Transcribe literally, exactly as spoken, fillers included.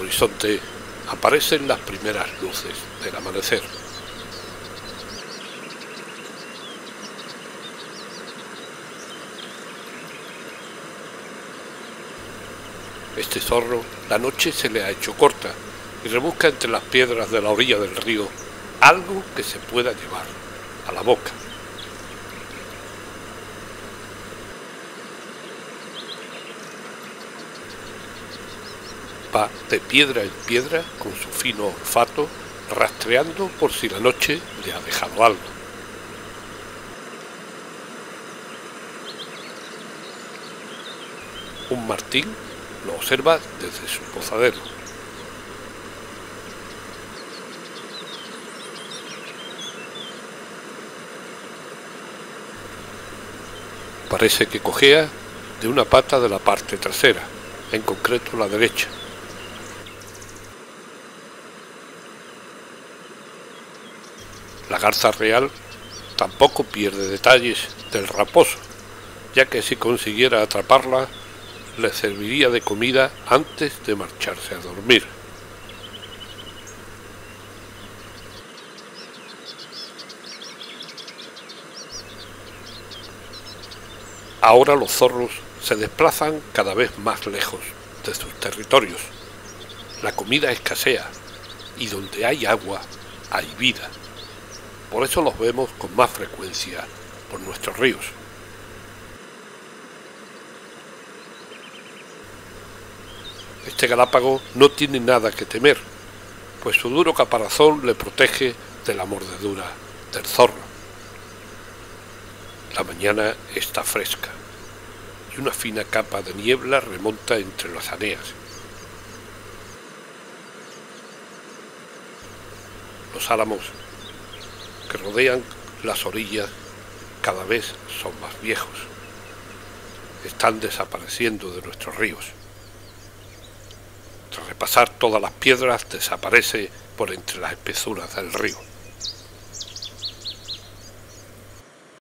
horizonte aparecen las primeras luces del amanecer. Este zorro, la noche se le ha hecho corta y rebusca entre las piedras de la orilla del río algo que se pueda llevar a la boca. Va de piedra en piedra con su fino olfato, rastreando por si la noche le ha dejado algo. Un martín lo observa desde su pozadero. Parece que cojea de una pata de la parte trasera, en concreto la derecha. La garza real tampoco pierde detalles del raposo, ya que si consiguiera atraparla, le serviría de comida antes de marcharse a dormir. Ahora los zorros se desplazan cada vez más lejos de sus territorios. La comida escasea y donde hay agua hay vida. Por eso los vemos con más frecuencia por nuestros ríos. Este galápago no tiene nada que temer, pues su duro caparazón le protege de la mordedura del zorro. La mañana está fresca y una fina capa de niebla remonta entre las aneas. Los álamos que rodean las orillas cada vez son más viejos. Están desapareciendo de nuestros ríos. Tras repasar todas las piedras, desaparece por entre las espesuras del río.